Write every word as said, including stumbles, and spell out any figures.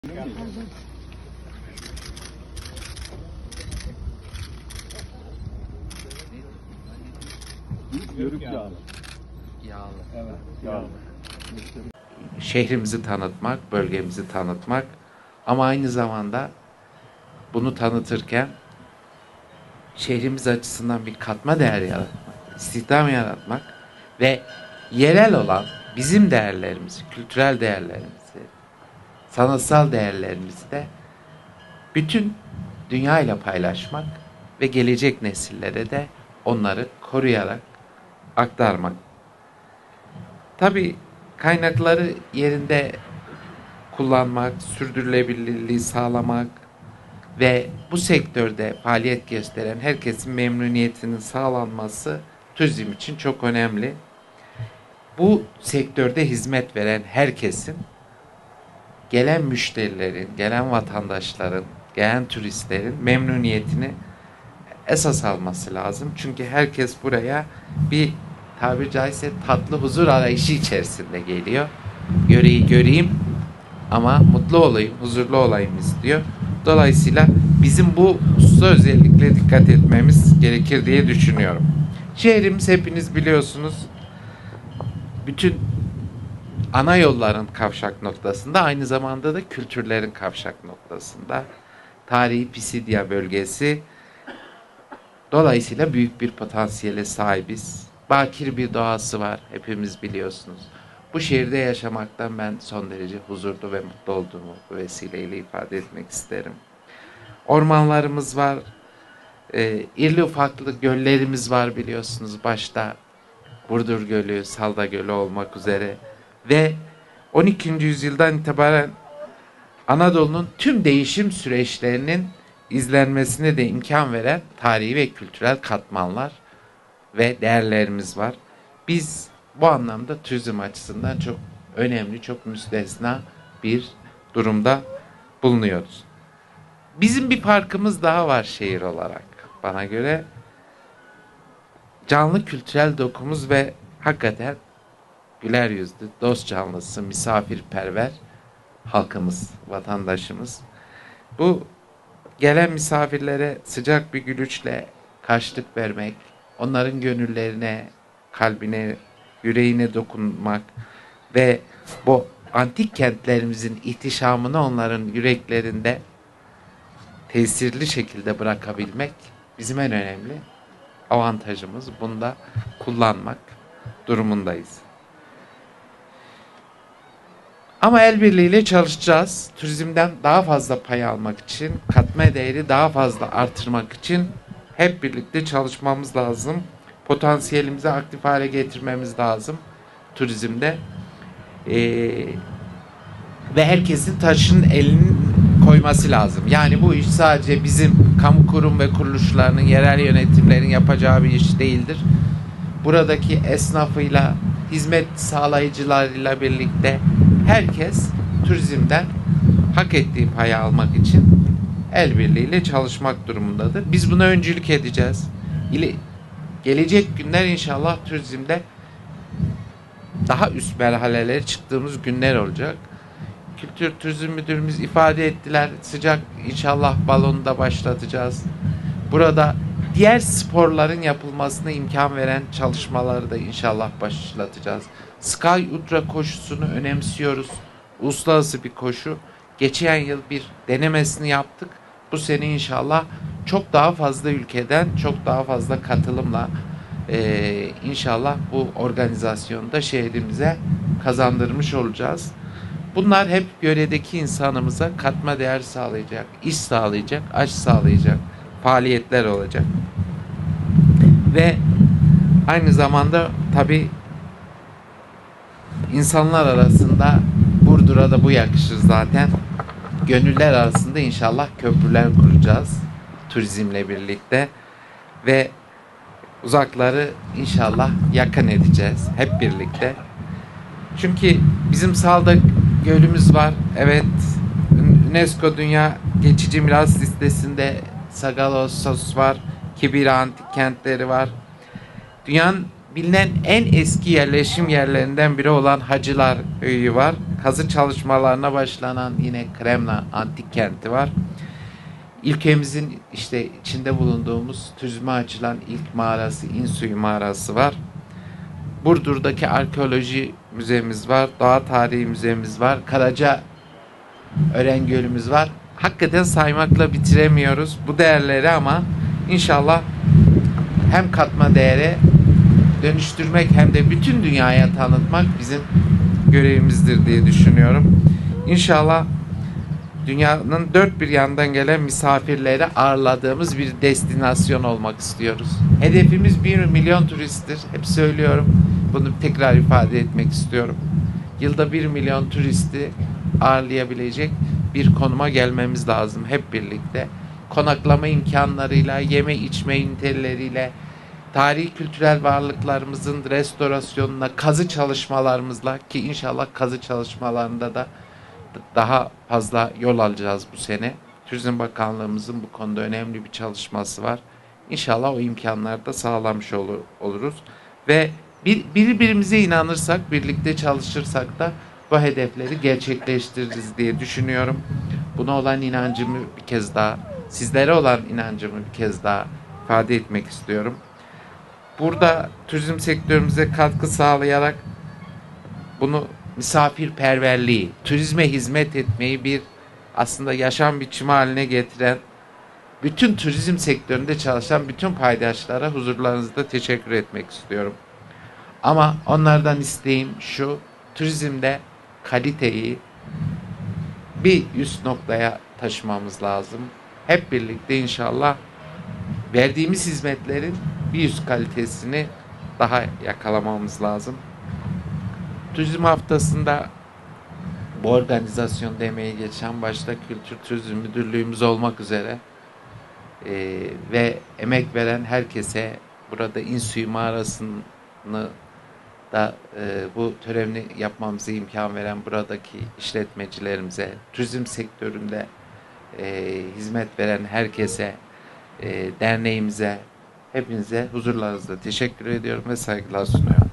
Yörük yağlı. Yağlı. Evet, yağlı. Şehrimizi tanıtmak, bölgemizi tanıtmak ama aynı zamanda bunu tanıtırken şehrimiz açısından bir katma değer yaratmak, istihdam yaratmak ve yerel olan bizim değerlerimizi, kültürel değerlerimizi, sanatsal değerlerimizi de bütün dünya ile paylaşmak ve gelecek nesillere de onları koruyarak aktarmak. Tabii kaynakları yerinde kullanmak, sürdürülebilirliği sağlamak ve bu sektörde faaliyet gösteren herkesin memnuniyetinin sağlanması turizm için çok önemli. Bu sektörde hizmet veren herkesin, gelen müşterilerin, gelen vatandaşların, gelen turistlerin memnuniyetini esas alması lazım. Çünkü herkes buraya bir tabiri caizse tatlı huzur arayışı içerisinde geliyor. Göreyi göreyim ama mutlu olayım, huzurlu olayım istiyor. Dolayısıyla bizim bu hususa özellikle dikkat etmemiz gerekir diye düşünüyorum. Şehrimiz hepiniz biliyorsunuz bütün ana yolların kavşak noktasında, aynı zamanda da kültürlerin kavşak noktasında. Tarihi Pisidia bölgesi. Dolayısıyla büyük bir potansiyele sahibiz. Bakir bir doğası var, hepimiz biliyorsunuz. Bu şehirde yaşamaktan ben son derece huzurlu ve mutlu olduğumu bu vesileyle ifade etmek isterim. Ormanlarımız var, e, irli ufaklı göllerimiz var biliyorsunuz. Başta Burdur Gölü, Salda Gölü olmak üzere ve on ikinci yüzyıldan itibaren Anadolu'nun tüm değişim süreçlerinin izlenmesine de imkan veren tarihi ve kültürel katmanlar ve değerlerimiz var. Biz bu anlamda turizm açısından çok önemli, çok müstesna bir durumda bulunuyoruz. Bizim bir farkımız daha var şehir olarak bana göre. Canlı kültürel dokumuz ve hakikaten güler yüzlü, dost canlısı, misafirperver halkımız, vatandaşımız. Bu gelen misafirlere sıcak bir gülüşle karşılık vermek, onların gönüllerine, kalbine, yüreğine dokunmak ve bu antik kentlerimizin ihtişamını onların yüreklerinde tesirli şekilde bırakabilmek bizim en önemli avantajımız. Bunu da kullanmak durumundayız. Ama el birliğiyle çalışacağız. Turizmden daha fazla pay almak için, katma değeri daha fazla artırmak için hep birlikte çalışmamız lazım. Potansiyelimizi aktif hale getirmemiz lazım turizmde. Ee, ve herkesin taşın elini koyması lazım. Yani bu iş sadece bizim kamu kurum ve kuruluşlarının, yerel yönetimlerin yapacağı bir iş değildir. Buradaki esnafıyla, hizmet sağlayıcılarıyla birlikte herkes turizmden hak ettiği payı almak için el birliğiyle çalışmak durumundadır. Biz buna öncülük edeceğiz. İle, gelecek günler inşallah turizmde daha üst merhalelere çıktığımız günler olacak. Kültür Turizm Müdürümüz ifade ettiler. Sıcak inşallah balonu da başlatacağız. Burada diğer sporların yapılmasına imkan veren çalışmaları da inşallah başlatacağız. Sky Ultra koşusunu önemsiyoruz. Uluslararası bir koşu. Geçen yıl bir denemesini yaptık. Bu sene inşallah çok daha fazla ülkeden, çok daha fazla katılımla e, inşallah bu organizasyonu da şehrimize kazandırmış olacağız. Bunlar hep yöredeki insanımıza katma değer sağlayacak, iş sağlayacak, aş sağlayacak faaliyetler olacak. Ve aynı zamanda tabii insanlar arasında, Burdur'a da bu yakışır zaten, gönüller arasında inşallah köprüler kuracağız turizmle birlikte ve uzakları inşallah yakın edeceğiz hep birlikte. Çünkü bizim Salda Gölümüz var. Evet, UNESCO Dünya Geçici Miras Listesi'nde Sagalassos var. Kibira Antik Kentleri var. Dünyanın bilinen en eski yerleşim yerlerinden biri olan Hacılar Köyü var. kazı çalışmalarına başlanan yine Kremna Antik Kenti var. Ülkemizin işte içinde bulunduğumuz turizme açılan ilk mağarası İnsuyu Mağarası var. Burdur'daki arkeoloji müzemiz var. Doğa tarihi müzemiz var. Karaca Ören Gölümüz var. Hakikaten saymakla bitiremiyoruz bu değerleri ama inşallah hem katma değere dönüştürmek hem de bütün dünyaya tanıtmak bizim görevimizdir diye düşünüyorum. İnşallah dünyanın dört bir yandan gelen misafirleri ağırladığımız bir destinasyon olmak istiyoruz. Hedefimiz bir milyon turisttir. Hep söylüyorum. Bunu tekrar ifade etmek istiyorum. Yılda bir milyon turisti ağırlayabilecek bir konuma gelmemiz lazım hep birlikte. Konaklama imkanlarıyla, yeme içme üniteleriyle, tarihi kültürel varlıklarımızın restorasyonuna, kazı çalışmalarımızla ki inşallah kazı çalışmalarında da daha fazla yol alacağız bu sene. Turizm Bakanlığımızın bu konuda önemli bir çalışması var. İnşallah o imkanları da sağlamış olur, oluruz. Ve bir, birbirimize inanırsak, birlikte çalışırsak da bu hedefleri gerçekleştiririz diye düşünüyorum. Buna olan inancımı bir kez daha, sizlere olan inancımı bir kez daha ifade etmek istiyorum. Burada turizm sektörümüze katkı sağlayarak bunu misafirperverliği, turizme hizmet etmeyi bir aslında yaşam biçimi haline getiren, bütün turizm sektöründe çalışan bütün paydaşlara huzurlarınızda teşekkür etmek istiyorum. Ama onlardan isteğim şu, turizmde kaliteyi bir üst noktaya taşımamız lazım. Hep birlikte inşallah verdiğimiz hizmetlerin bir üst kalitesini daha yakalamamız lazım. Turizm haftasında bu organizasyonda emeği geçen başta Kültür Turizm Müdürlüğümüz olmak üzere e, ve emek veren herkese burada İnsuyu Mağarası'nı da e, bu töreni yapmamıza imkan veren buradaki işletmecilerimize, turizm sektöründe e, hizmet veren herkese, e, derneğimize, hepinize huzurlarınızda teşekkür ediyorum ve saygılar sunuyorum.